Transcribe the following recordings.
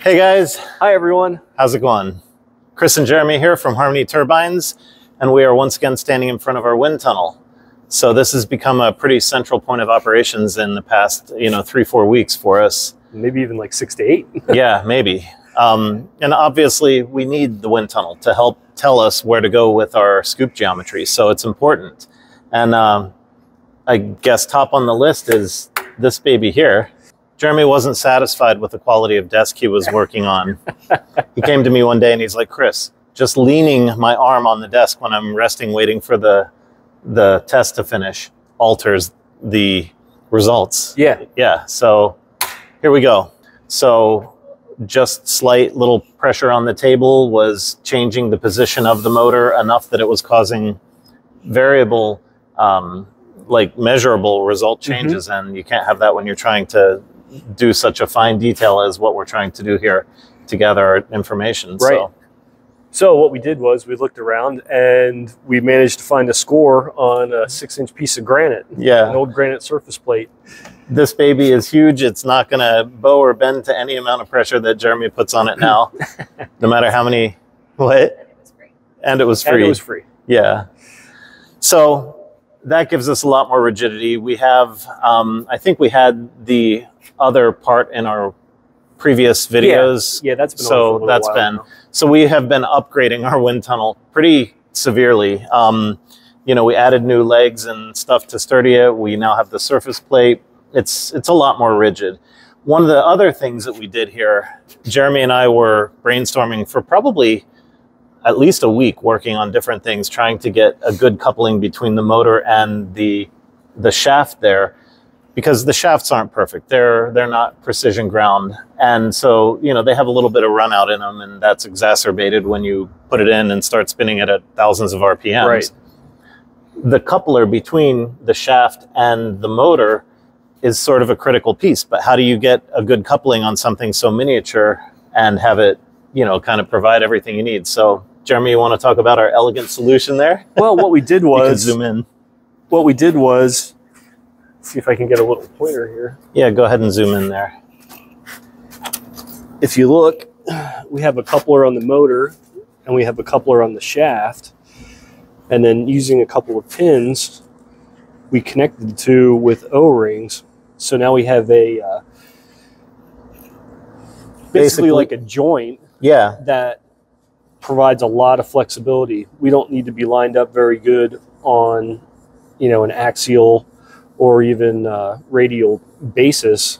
Hey guys. Hi everyone. How's it going? Chris and Jeremy here from Harmony Turbines, and we are once again standing in front of our wind tunnel. So this has become a pretty central point of operations in the past, 3-4 weeks for us. Maybe even like 6 to 8. Yeah, maybe. And obviously we need the wind tunnel to help tell us where to go with our scoop geometry. So it's important. And I guess top on the list is this baby here. Jeremy wasn't satisfied with the quality of desk he was working on. He came to me one day and he's like, Chris, just leaning my arm on the desk when I'm resting, waiting for the test to finish alters the results. Yeah. So here we go. So just slight little pressure on the table was changing the position of the motor enough that it was causing variable, like measurable result changes. And you can't have that when you're trying to do such a fine detail as what we're trying to do here to gather our information. Right. So what we did was we looked around and we managed to find a score on a 6-inch piece of granite. Yeah. An old granite surface plate. This baby is huge. It's not going to bow or bend to any amount of pressure that Jeremy puts on it now, no matter how many, what? And it was free. And it was free. Yeah. So that gives us a lot more rigidity. We have, I think we had the other part in our previous videos. Yeah, that's been on for a little while now. So we have been upgrading our wind tunnel pretty severely. We added new legs and stuff to sturdy it. We now have the surface plate. It's a lot more rigid. One of the other things that we did here, Jeremy and I were brainstorming for probably at least a week, working on different things, trying to get a good coupling between the motor and the shaft there, because the shafts aren't perfect. They're not precision ground. And so, they have a little bit of run out in them, and that's exacerbated when you put it in and start spinning it at thousands of RPMs. Right. The coupler between the shaft and the motor is sort of a critical piece, but how do you get a good coupling on something so miniature and have it, kind of provide everything you need? So Jeremy, you want to talk about our elegant solution there? Well, what we did was... You can zoom in. What we did was... See if I can get a little pointer here. Yeah, go ahead and zoom in there. If you look, we have a coupler on the motor and we have a coupler on the shaft. And then using a couple of pins, we connected the two with O-rings. So now we have a basically like a joint that provides a lot of flexibility. We don't need to be lined up very good on, an axial or even radial basis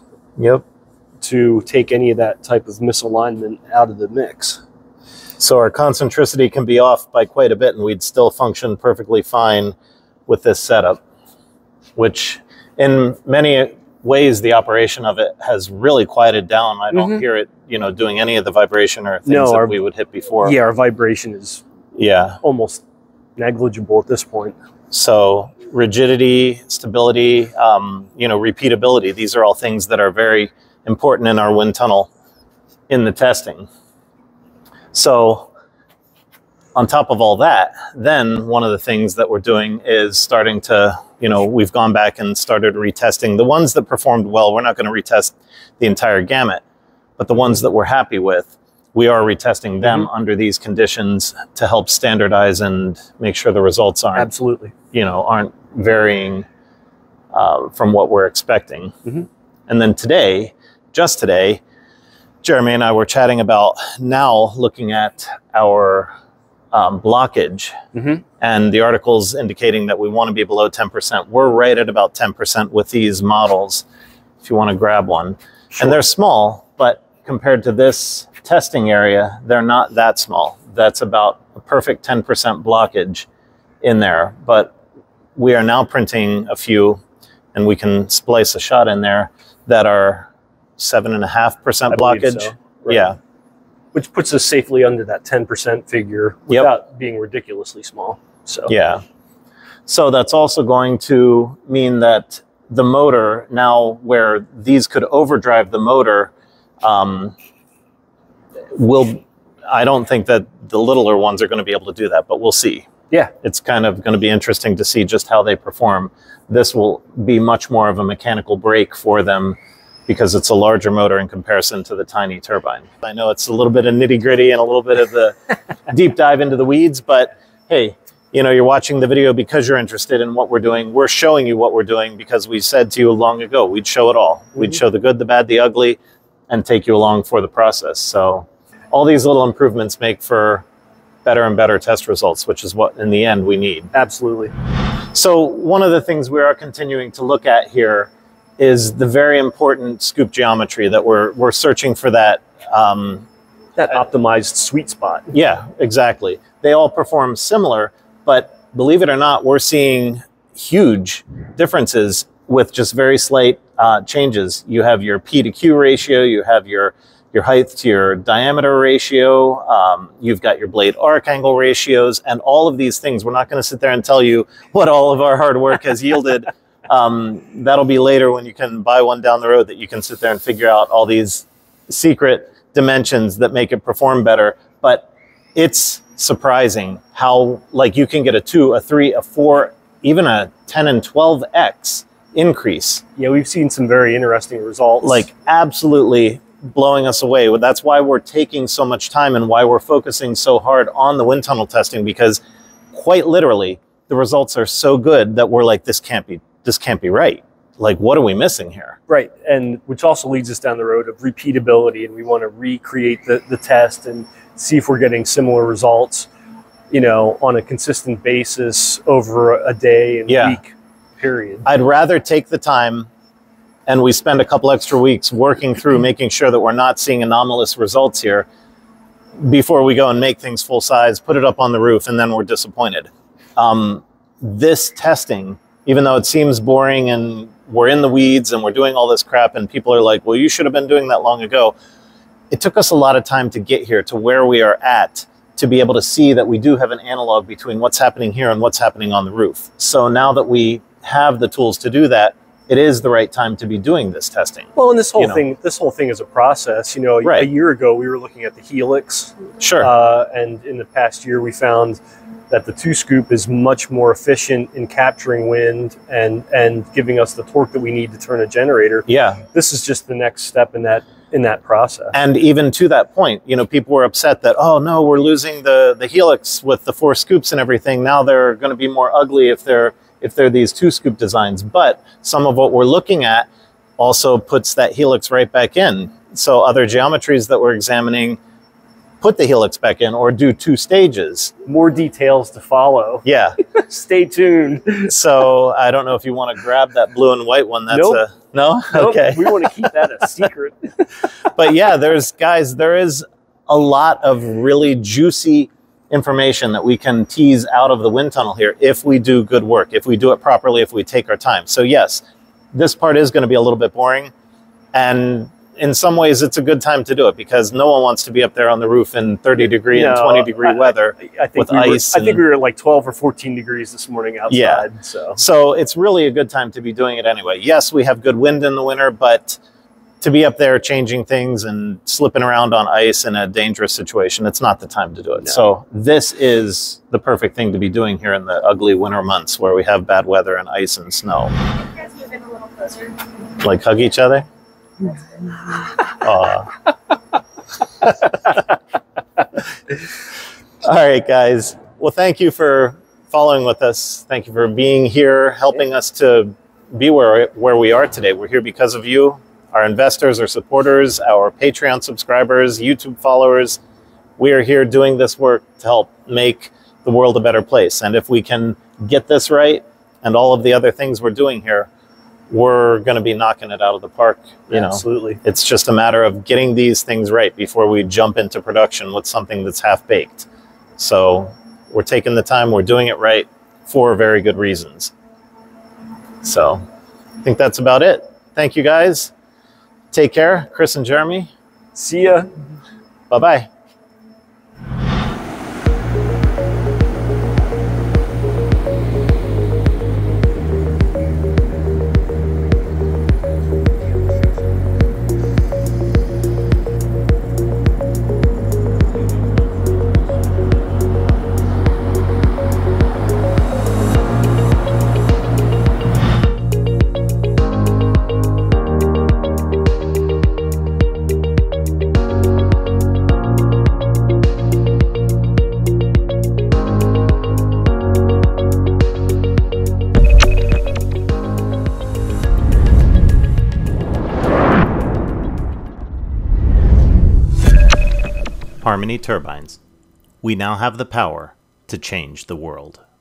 to take any of that type of misalignment out of the mix. So our concentricity can be off by quite a bit and we'd still function perfectly fine with this setup, which in many ways the operation of it has really quieted down. I don't hear it, doing any of the vibration or things that we would hit before. Yeah, our vibration is almost negligible at this point. So rigidity, stability, repeatability, these are all things that are very important in our wind tunnel in the testing. So on top of all that, then one of the things that we're doing is starting to, we've gone back and started retesting the ones that performed well. We're not going to retest the entire gamut, but the ones that we're happy with, we are retesting them under these conditions to help standardize and make sure the results aren't, aren't varying from what we're expecting. And then today, just today, Jeremy and I were chatting about now looking at our blockage, and the article's indicating that we want to be below 10%. We're right at about 10% with these models, if you want to grab one. And they're small, but compared to this testing area, they're not that small. That's about a perfect 10% blockage in there. But we are now printing a few, and we can splice a shot in there that are 7.5% blockage. So. Right. Yeah. Which puts us safely under that 10% figure without being ridiculously small. So yeah. So that's also going to mean that the motor, now where these could overdrive the motor, I don't think that the littler ones are going to be able to do that, but we'll see. Yeah. It's kind of going to be interesting to see just how they perform. This will be much more of a mechanical brake for them because it's a larger motor in comparison to the tiny turbine. I know it's a little bit of nitty-gritty and a little bit of the deep dive into the weeds, but hey, you know, you're watching the video because you're interested in what we're doing. We're showing you what we're doing because we said to you long ago, we'd show it all. We'd show the good, the bad, the ugly, and take you along for the process. So all these little improvements make for better and better test results, which is what in the end we need. Absolutely. So one of the things we are continuing to look at here is the very important scoop geometry that we're searching for that optimized sweet spot. Yeah, exactly. They all perform similar, but believe it or not, we're seeing huge differences with just very slight changes. You have your P to Q ratio, you have your height to your diameter ratio, you've got your blade arc angle ratios, and all of these things. We're not going to sit there and tell you what all of our hard work has yielded. That'll be later when you can buy one down the road that you can sit there and figure out all these secret dimensions that make it perform better. But it's surprising how, like, you can get a 2, a 3, a 4, even a 10 and 12x increase. Yeah, we've seen some very interesting results. Like, absolutely blowing us away. That's why we're taking so much time and why we're focusing so hard on the wind tunnel testing, because quite literally the results are so good that we're like, this can't be right. Like, what are we missing here? Right, and which also leads us down the road of repeatability, and we want to recreate the test and see if we're getting similar results, you know, on a consistent basis over a day and week period. I'd rather take the time and we spend a couple extra weeks working through making sure that we're not seeing anomalous results here before we go and make things full size, put it up on the roof, and then we're disappointed. This testing, even though it seems boring and we're in the weeds and we're doing all this crap and people are like, well, you should have been doing that long ago. It took us a lot of time to get here to where we are at, to be able to see that we do have an analog between what's happening here and what's happening on the roof. So now that we have the tools to do that, it is the right time to be doing this testing. Well, and this whole thing is a process. You know, a year ago we were looking at the helix. Sure. And in the past year we found that the 2-scoop is much more efficient in capturing wind and giving us the torque that we need to turn a generator. Yeah. This is just the next step in that process. And even to that point, you know, people were upset that, oh no, we're losing the helix with the 4 scoops and everything. Now they're going to be more ugly if they're these 2-scoop designs. But some of what we're looking at also puts that helix right back in. So other geometries that we're examining put the helix back in or do 2 stages. More details to follow. Yeah. Stay tuned. So I don't know if you want to grab that blue and white one. That's nope. No? Nope. Okay. We want to keep that a secret. But yeah, there is a lot of really juicy information that we can tease out of the wind tunnel here if we do good work, if we do it properly, if we take our time. So yes, this part is going to be a little bit boring, and in some ways it's a good time to do it because no one wants to be up there on the roof in 30-degree and 20-degree weather with ice. I think we were at like 12 or 14 degrees this morning outside. Yeah. So it's really a good time to be doing it anyway. Yes, we have good wind in the winter, but to be up there changing things and slipping around on ice in a dangerous situation, it's not the time to do it. No. So this is the perfect thing to be doing here in the ugly winter months where we have bad weather and ice and snow. Can you guys move in a little closer? Like hug each other? All right, guys. Well, thank you for following with us. Thank you for being here, helping us to be where we are today. We're here because of you. Our investors, our supporters, our Patreon subscribers, YouTube followers. We are here doing this work to help make the world a better place. And if we can get this right and all of the other things we're doing here, we're going to be knocking it out of the park. You know, absolutely. It's just a matter of getting these things right before we jump into production with something that's half-baked. So we're taking the time, we're doing it right for very good reasons. So I think that's about it. Thank you, guys. Take care, Chris and Jeremy. See ya. Bye-bye. Harmony Turbines. We now have the power to change the world.